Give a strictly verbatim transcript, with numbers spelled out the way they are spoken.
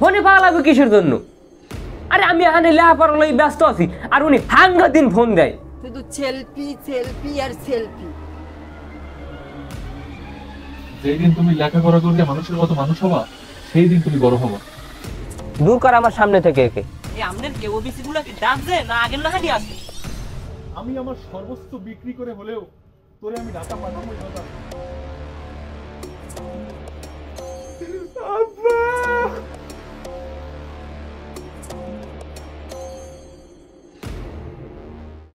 ফোনে পাগলাবে কিসের জন্য? আরে আমি এখানে লেখাপড়া লই ব্যস্ত আছি আর উনি হাঙ্গা দিন ফোন দেয় শুধু সেলফি সেলফি আর সেলফি। যেদিন তুমি লেখাপড়া করলে মানুষের মতো মানুষ হবা সেই দিন তুমি বড় হবা। দূর কর আমার সামনে থেকে একে। এই আমনের কে ওবিসি গুলো কি ডাকছে না আগের লাগানি আছে? আমি আমার সর্বস্ব বিক্রি করে হলেও তোরে আমি ঢাকা পাঠাবো। আব্বা